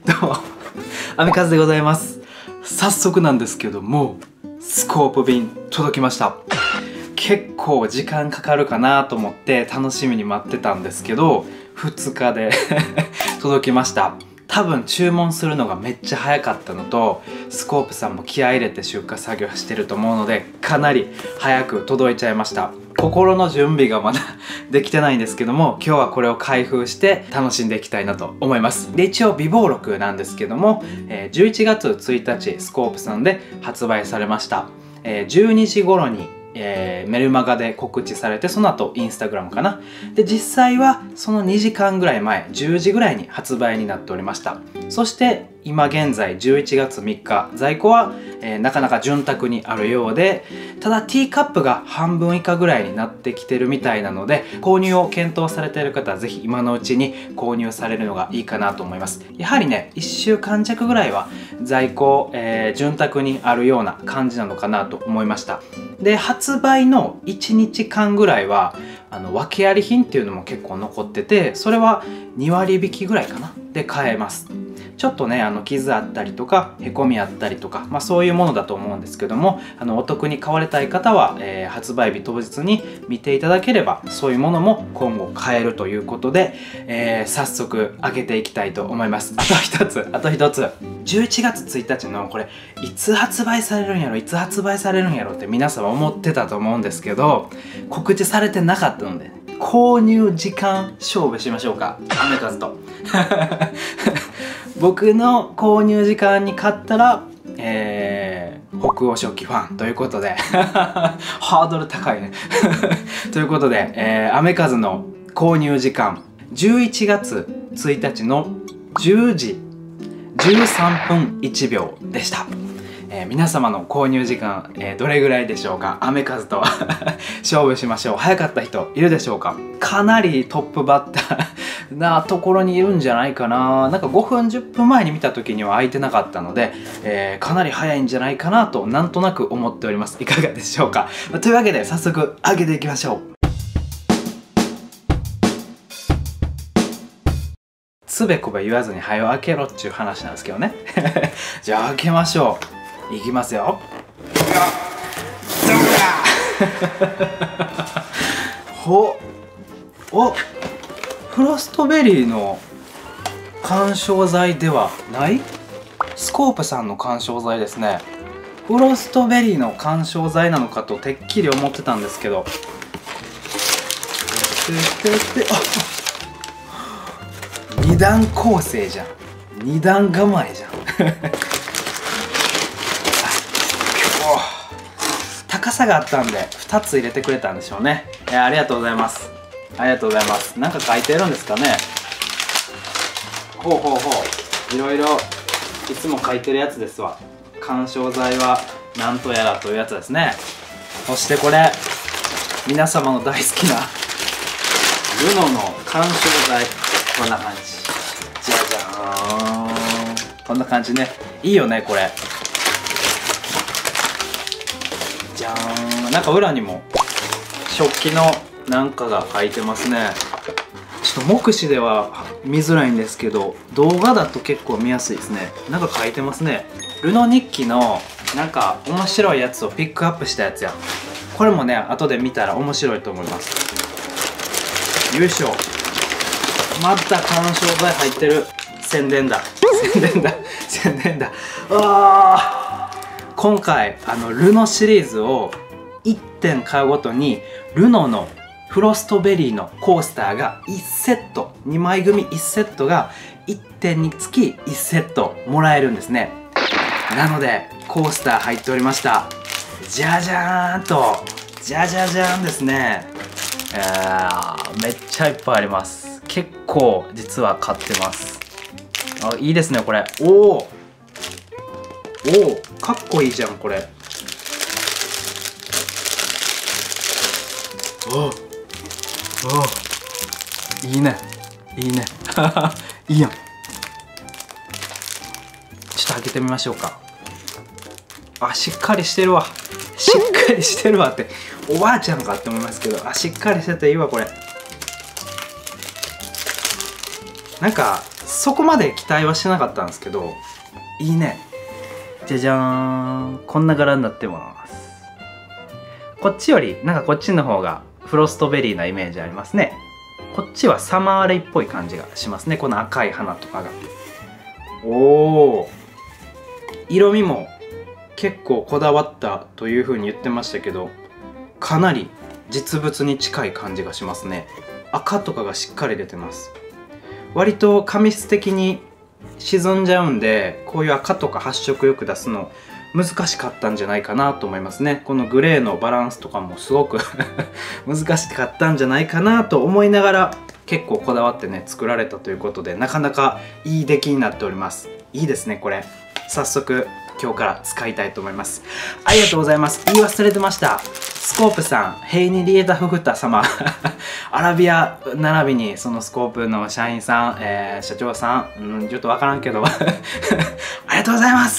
どうも、アミカズでございます。早速なんですけども、スコープ便届きました。結構時間かかるかなと思って楽しみに待ってたんですけど、2日で届きました。多分注文するのがめっちゃ早かったのと、スコープさんも気合い入れて出荷作業してると思うので、かなり早く届いちゃいました。心の準備がまだできてないんですけども、今日はこれを開封して楽しんでいきたいなと思います。で、一応備忘録なんですけども、11月1日スコープさんで発売されました。12時頃にメルマガで告知されて、その後インスタグラムかな。で、実際はその2時間ぐらい前、10時ぐらいに発売になっておりました。そして今現在11月3日、在庫は、なかなか潤沢にあるようで、ただティーカップが半分以下ぐらいになってきてるみたいなので、購入を検討されている方はぜひ今のうちに購入されるのがいいかなと思います。やはりね、1週間弱ぐらいは在庫、潤沢にあるような感じなのかなと思いました。で、発売の1日間ぐらいは訳あり品っていうのも結構残ってて、それは2割引きぐらいかなで買えます。ちょっとね、傷あったりとかへこみあったりとか、そういうものだと思うんですけども、お得に買われたい方は、発売日当日に見ていただければ、そういうものも今後買えるということで、早速開けていきたいと思います。あと一つ11月1日のこれいつ発売されるんやろって皆様思ってたと思うんですけど、告知されてなかったので、購入時間勝負しましょうか、アメカズと僕の購入時間に買ったら、北欧食器ファンということでハードル高いねということで、アメカズの購入時間11月1日の10時13分1秒でした。皆様の購入時間、どれぐらいでしょうか。アメカズと勝負しましょう。早かった人いるでしょうか。かなりトップバッターなところにいるんじゃないかな。なんか5分10分前に見た時には空いてなかったので、かなり早いんじゃないかなとなんとなく思っております。いかがでしょうか。というわけで早速開けていきましょう。つべこべ言わずに早開けろっちゅう話なんですけどねじゃあ開けましょう。いきますよ。お、フロストベリーの緩衝材ではない、スコープさんの緩衝材ですね。フロストベリーの緩衝材なのかとてっきり思ってたんですけど、2段構成じゃん、2段構えじゃん高さがあったんで2つ入れてくれたんでしょうね。ありがとうございます。ありがとうございます。なんか書いてるんですかね。いろいろいつも書いてるやつですわ。緩衝材はなんとやらというやつですね。そしてこれ皆様の大好きなルノの緩衝材、こんな感じ。じゃじゃーん、こんな感じね。いいよねこれ。じゃーん、なんか裏にも食器のなんかが書いてますね。ちょっと目視では見づらいんですけど、動画だと結構見やすいですね。なんか書いてますね。ルノ日記のなんか面白いやつをピックアップしたやつや。これもね、後で見たら面白いと思います。よいしょ。また緩衝材入ってる。宣伝だ今回ルノシリーズを1点買うごとにルノのフロストベリーのコースターが1セット、2枚組1セットが1点につき1セットもらえるんですね。なのでコースター入っておりました。じゃじゃーんと、じゃじゃじゃーんですね。めっちゃいっぱいあります。結構実は買ってます。あ、いいですねこれ。おおかっこいいじゃんこれ。いいねいいいやん。ちょっと開けてみましょうか。あ、しっかりしてるわっておばあちゃんかって思いますけど、しっかりしてていいわこれ。なんかそこまで期待はしてなかったんですけど、いいね。じゃじゃーん、こんな柄になってます。こっちよりなんかこっちの方がフロストベリーなイメージありますね。こっちはサマーレイっぽい感じがしますね、この赤い花とかが。おー、色味も結構こだわったという風に言ってましたけど、かなり実物に近い感じがしますね。赤とかがしっかり出てます。割と紙質的に沈んじゃうんで、こういう赤とか発色よく出すの難しかったんじゃないかなと思いますね。このグレーのバランスとかもすごく難しかったんじゃないかなと思いながら、結構こだわってね作られたということで、なかなかいい出来になっております。いいですねこれ。早速今日から使いたいと思います。ありがとうございます。言い忘れてました。スコープさん、ヘイニリエタフフタ様アラビア並びにそのスコープの社員さん、社長さん、ちょっとわからんけどありがとうございます。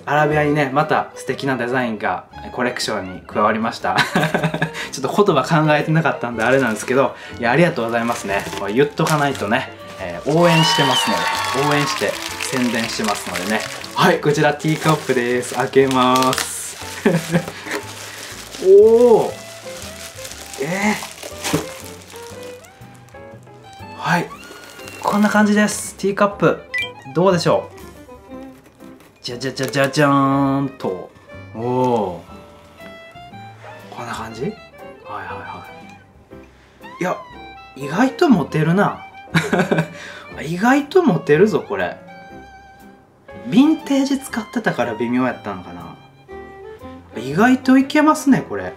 アラビアにねまた素敵なデザインがコレクションに加わりましたちょっと言葉考えてなかったんであれなんですけど、いやありがとうございますね。言っとかないとね、応援してますので、応援して宣伝してますのでね。はい、こちらティーカップです。開けますおお、はい、こんな感じです。ティーカップどうでしょう。じゃじゃじゃじゃじゃーんと、おお、こんな感じ。はいはいはい。いや、意外とモテるな意外とモテるぞこれ。ヴィンテージ使ってたから微妙やったのかな。意外といけますねこれ。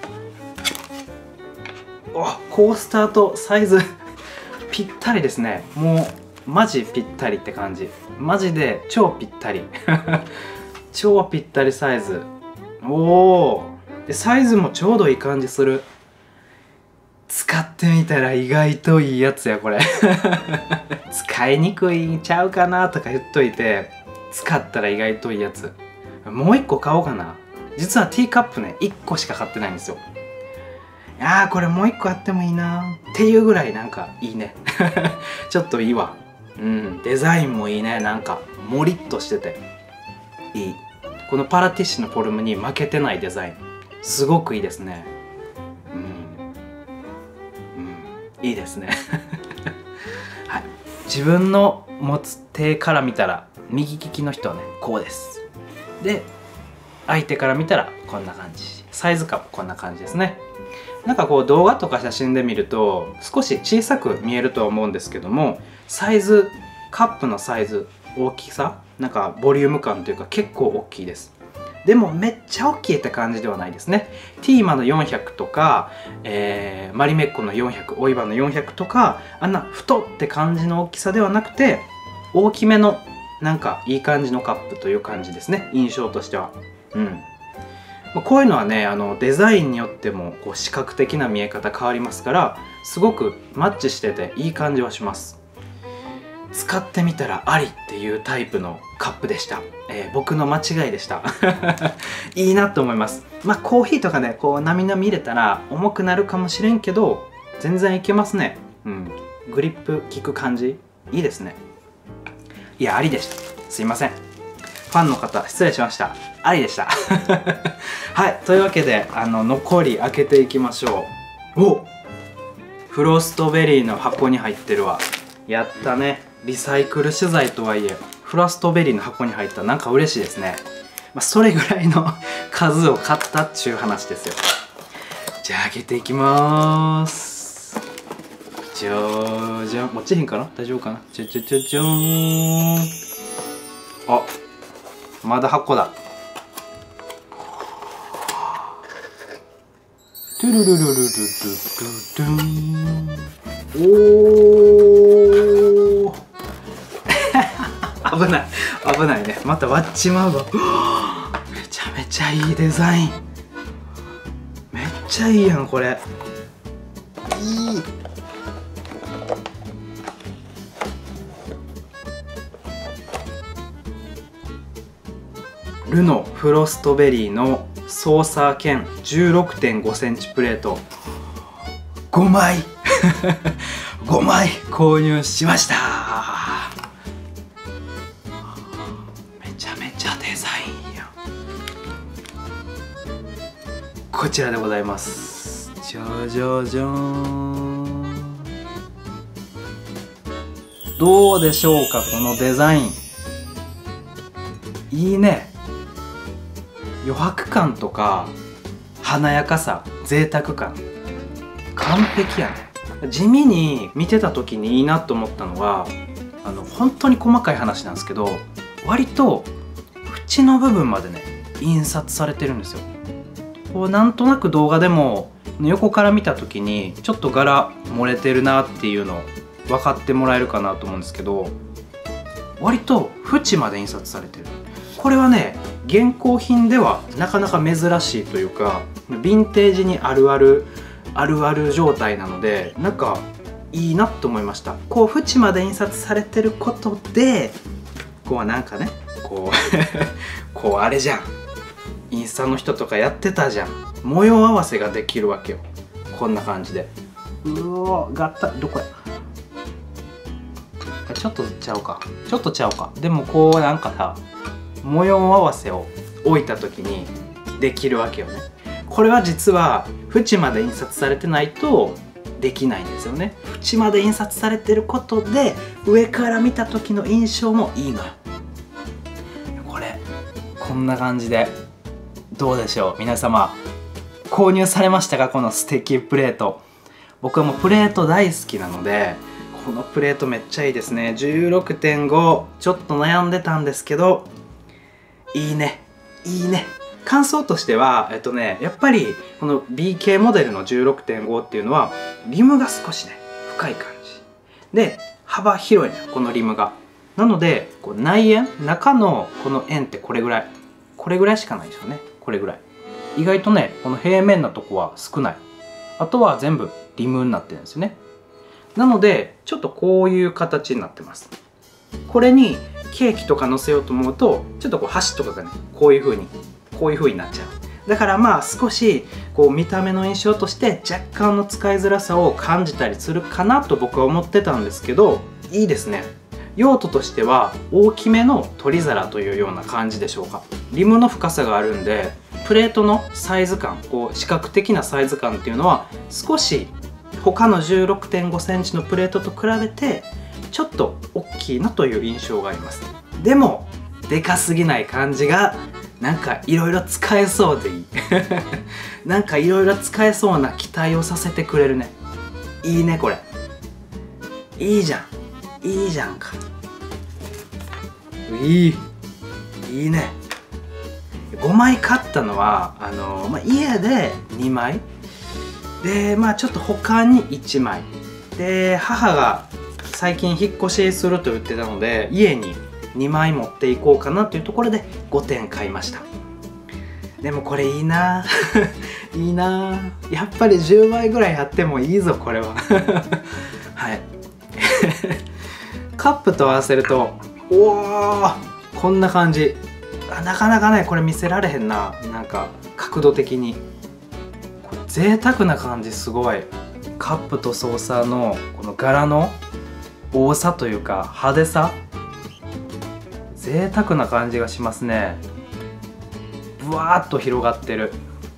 あ、コースターとサイズぴったりですね。もうマジぴったりって感じ。マジで超ぴったり超ぴったりサイズ。おお、でサイズもちょうどいい感じする。使ってみたら意外といいやつやこれ使いにくいんちゃうかなとか言っといて、使ったら意外といいやつ。もう一個買おうかな。実はティーカップね1個しか買ってないんですよ。いやー、これもう一個あってもいいなっていうぐらいなんかいいねちょっといいわ。うん、デザインもいいね。なんかモリッとしてていい。このパラティッシュのフォルムに負けてないデザイン、すごくいいですね。いいですねはい、自分の持つ手から見たら右利きの人はねこうです。で相手から見たらこんな感じ。サイズ感もこんな感じですね。なんかこう動画とか写真で見ると少し小さく見えるとは思うんですけども、サイズ、カップのサイズ、大きさ、なんかボリューム感というか結構大きいです。でもめっちゃ大きいって感じではないですね。ティーマの400とか、マリメッコの400、オイバの400とか、あんな太って感じの大きさではなくて、大きめのなんかいい感じのカップという感じですね、印象としては。こういうのはね、デザインによってもこう視覚的な見え方変わりますから、すごくマッチしてていい感じはします。使ってみたらありっていうタイプのカップでした。僕の間違いでしたいいなと思います。まあコーヒーとかねこうなみなみ入れたら重くなるかもしれんけど全然いけますね。グリップ効く感じいいですね。いや、ありでした。すいません、ファンの方失礼しました。ありでしたはい、というわけで残り開けていきましょう。お、フロストベリーの箱に入ってるわ。やったね。リサイクル資材とはいえフロストベリーの箱に入ったらなんか嬉しいですね。それぐらいの数を買ったっちゅう話ですよ。じゃあ開けていきまーす。じゃーじゃん。落ちへんかな、大丈夫かな。じゃじゃじゃじゃーん。あ、まだ箱だ。トゥルルルルルルルルおー危ない危ないね。また割っちまうわめちゃめちゃいいデザイン。めっちゃいいやんこれ。いい。ルノフロストベリーのソーサー兼 16.5 センチプレート5枚5枚購入しました。 ちらでございます。じゃじゃじゃーん。どうでしょうか、このデザイン。いいね。余白感とか華やかさ、贅沢感、完璧やね。地味に見てた時にいいなと思ったのは、本当に細かい話なんですけど、割と縁の部分までね印刷されてるんですよ。こうなんとなく動画でも横から見た時にちょっと柄漏れてるなっていうの分かってもらえるかなと思うんですけど、割と縁まで印刷されてる。これはね現行品ではなかなか珍しいというか、ヴィンテージにあるある状態なので、なんかいいなと思いました。こう縁まで印刷されてることで、こうなんかねこうこうあれじゃん、インスタの人とかやってたじゃん、模様合わせができるわけよ。こんな感じで、うわガッタどこや、ちょっとちゃうか、ちょっとちゃうか。でもこうなんかさ、模様合わせを置いた時にできるわけよね。これは実は縁まで印刷されてないとできないんですよね。縁まで印刷されてることで上から見た時の印象もいいのよ。これこんな感じでどうでしょう、皆様購入されましたか、この素敵プレート。僕はもうプレート大好きなので、このプレートめっちゃいいですね。 16.5 ちょっと悩んでたんですけど、いいねいいね。感想としてはやっぱりこの BK モデルの 16.5 っていうのはリムが少しね深い感じで、幅広いねこのリムが。なのでこう内円、中のこの円ってこれぐらいしかないですよね。これぐらい、意外とねこの平面のとこは少ない。あとは全部リムになってるんですよね。なのでちょっとこういう形になってます。これにケーキとか乗せようと思うと、ちょっとこう箸とかがねこういう風になっちゃう。だからまあ少しこう見た目の印象として若干の使いづらさを感じたりするかなと僕は思ってたんですけど、いいですね。用途としては大きめの取り皿というような感じでしょうか。リムの深さがあるんで、プレートのサイズ感、こう視覚的なサイズ感っていうのは少し他の 16.5 センチのプレートと比べてちょっと大きいなという印象があります。でもでかすぎない感じが、なんかいろいろ使えそうでいいなんかいろいろ使えそうな期待をさせてくれるね。いいねこれ、いいじゃん、いいじゃんか、いいね。5枚買ったのは家で2枚で、ちょっと他に1枚で、母が最近引っ越しすると言ってたので家に2枚持っていこうかなというところで5点買いました。でもこれいいないいな、やっぱり10枚ぐらいあってもいいぞこれははいカップと合わせると、おおこんな感じ。なかなかねこれ見せられへんな、なんか角度的にこれ贅沢な感じ。すごいカップとソーサーのこの柄の多さというか派手さ、贅沢な感じがしますね。ぶわーっと広がってる。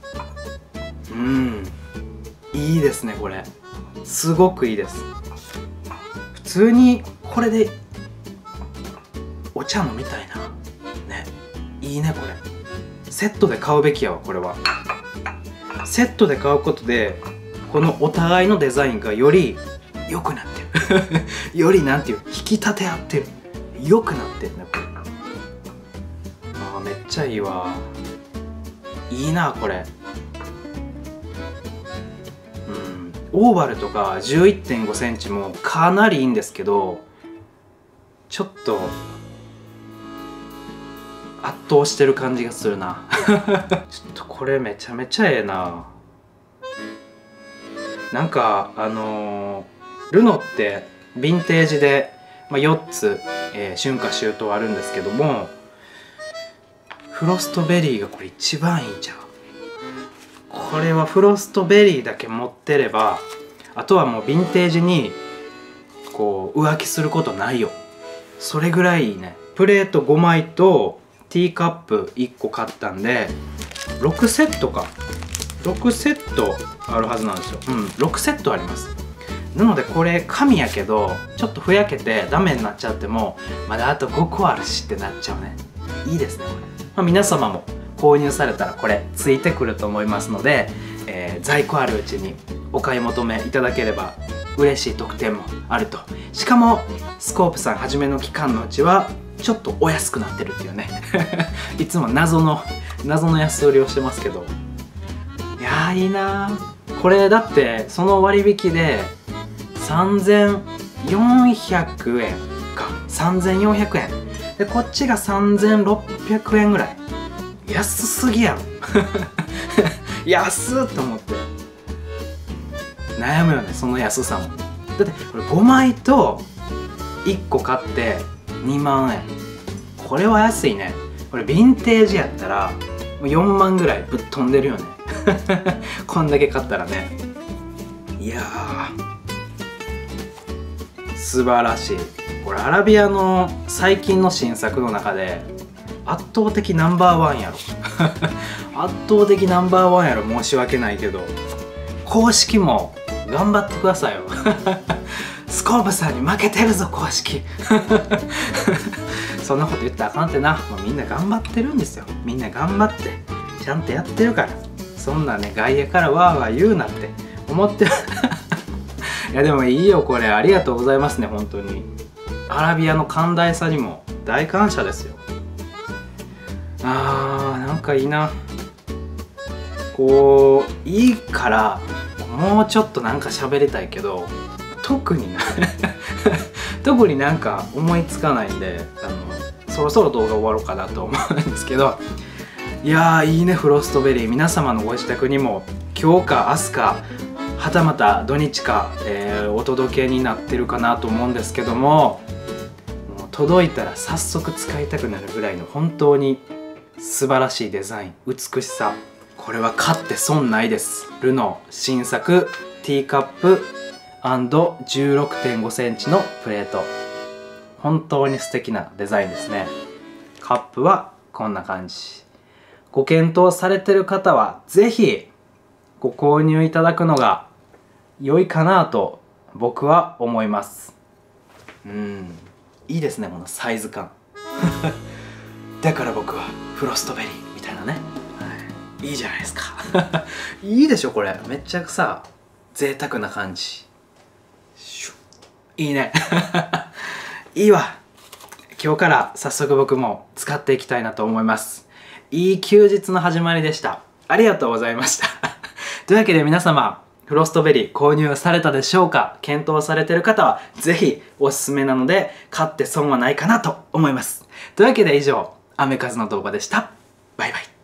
いいですねこれ、すごくいいです。普通にこれでお茶飲みたいなね。いいねこれ、セットで買うべきやわ。これはセットで買うことでこのお互いのデザインがより良くなってるよりなんていう引き立て合ってる、良くなってるねこれ。めっちゃいいわ、いいなこれ。オーバルとか 11.5 センチもかなりいいんですけど、ちょっと圧倒してる感じがするなちょっとこれめちゃめちゃええな。なんかルノってヴィンテージで、4つ、春夏秋冬あるんですけども、フロストベリーがこれ一番いいじゃん。これはフロストベリーだけ持ってれば、あとはもうヴィンテージにこう浮気することないよ。それぐらいいいね。プレート5枚とティーカップ1個買ったんで6セットか。 6セットあるはずなんですよ。6セットあります。なのでこれ紙やけどちょっとふやけてダメになっちゃってもまだあと5個あるしってなっちゃうね。いいですねこれ。皆様も購入されたらこれついてくると思いますので、在庫あるうちにお買い求めいただければ嬉しい特典もあると。しかもスコープさん初めの期間のうちはちょっとお安くなってるっていうねいつも謎の安売りをしてますけど、いやーいいなー。これだってその割引で3400円か、3400円でこっちが3600円ぐらい。安すぎやろ安っと思って悩むよね、その安さも。だってこれ5枚と1個買って2万円、これは安いね。これヴィンテージやったらもう4万ぐらいぶっ飛んでるよねこんだけ買ったらね。いやー素晴らしい。これアラビアの最近の新作の中で圧倒的ナンバーワンやろ圧倒的ナンバーワンやろ。申し訳ないけど公式も頑張ってくださいよスコープさんに負けてるぞ公式そんなこと言ったらあかんってな。もうみんな頑張ってるんですよ。みんな頑張ってちゃんとやってるから、そんなね外野からわーわー言うなって思ってるいやでもいいよこれ。ありがとうございますね本当に。アラビアの寛大さにも大感謝ですよ。なんかいいな。こういいからもうちょっとなんか喋りたいけど特になんか思いつかないんでそろそろ動画終わろうかなと思うんですけど、いやーいいねフロストベリー。皆様のご自宅にも今日か明日かはたまた土日か、お届けになってるかなと思うんですけども、もう届いたら早速使いたくなるぐらいの本当に素晴らしいデザイン、美しさ。これは買って損ないです。ルノー新作ティーカップ &16.5 センチのプレート。本当に素敵なデザインですね。カップはこんな感じ。ご検討されてる方は是非ご購入いただくのが良いかなと僕は思います。いいですねこのサイズ感だから僕はフロストベリーみたいなね、いいじゃないですかいいでしょこれ。めっちゃさ贅沢な感じ。いいねいいわ。今日から早速僕も使っていきたいなと思います。いい休日の始まりでした。ありがとうございましたというわけで皆様フロストベリー購入されたでしょうか。検討されている方は是非おすすめなので買って損はないかなと思います。というわけで以上雨風の動画でした。バイバイ。